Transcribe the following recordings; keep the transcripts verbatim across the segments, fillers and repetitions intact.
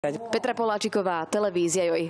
Petra Poláčiková, televízia Joj.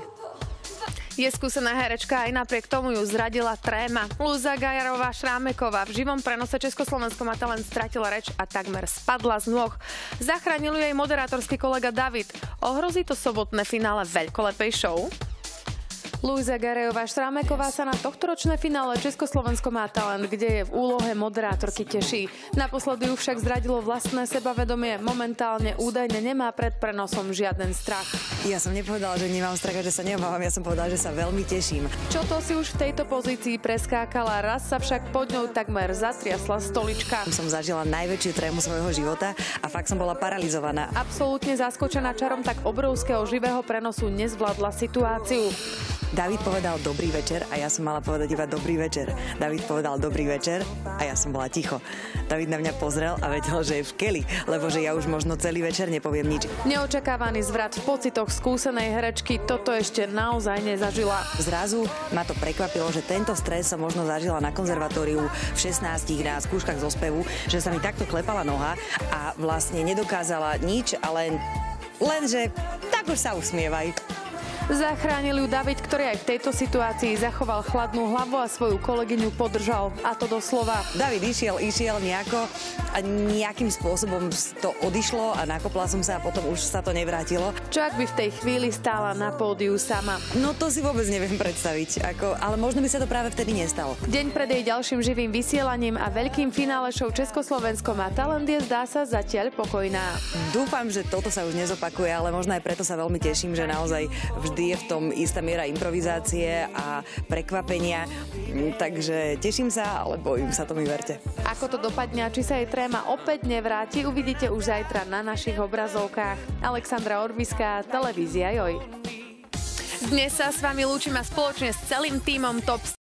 Je skúsená herečka, aj napriek tomu ju zradila tréma. Luisa Gajarová Šrámeková v živom prenose Československo má talent stratila reč a takmer spadla z nôh. Zachránil ju jej moderátorský kolega David. Ohrozí to sobotné finále veľkolepej show? Luisa Gajarová Šrámeková sa na tohtoročné finále Československo má talent, kde je v úlohe moderátorky teší. Naposledy ju však zradilo vlastné sebavedomie. Momentálne údajne nemá pred prenosom žiaden strach. Ja som nepovedala, že nemám strach a že sa neobávam, ja som povedala, že sa veľmi teším. Čo to si už v tejto pozícii preskákala, raz sa však pod ňou takmer zatriasla stolička. Som zažila najväčšiu trému svojho života a fakt som bola paralizovaná. Absolútne zaskočená čarom tak obrovského živého prenosu nezvládla situáciu. David povedal dobrý večer a ja som mala povedať iba dobrý večer. David povedal dobrý večer a ja som bola ticho. David na mňa pozrel a vedel, že je v keli, lebo že ja už možno celý večer nepoviem nič. Neočakávaný zvrat v pocitoch skúsenej herečky toto ešte naozaj nezažila. Zrazu ma to prekvapilo, že tento stres som možno zažila na konzervatóriu v šestnástich na skúškach zo spevu, že sa mi takto klepala noha a vlastne nedokázala nič, ale len, že tak už sa usmievaj. Zachránil ju David, ktorý aj v tejto situácii zachoval chladnú hlavu a svoju kolegyňu podržal. A to doslova. David išiel, išiel nejako a nejakým spôsobom to odišlo a nakopla som sa a potom už sa to nevrátilo. Čo ak by v tej chvíli stála na pódiu sama? No to si vôbec neviem predstaviť, ako, ale možno by sa to práve vtedy nestalo. Deň pred jej ďalším živým vysielaním a veľkým finále show Československo má talent je, zdá sa, zatiaľ pokojná. Dúfam, že toto sa už nezopakuje, ale možno aj preto sa veľmi teším, že naozaj vždy je v tom istá miera improvizácie a prekvapenia. Takže teším sa, ale bojím sa, to mi verte. Ako to dopadne a či sa jej tréma opäť nevráti, uvidíte už zajtra na našich obrazovkách. Alexandra Orbiská, televízia Joj. Dnes sa s vami lúčim a spoločne s celým tímom Top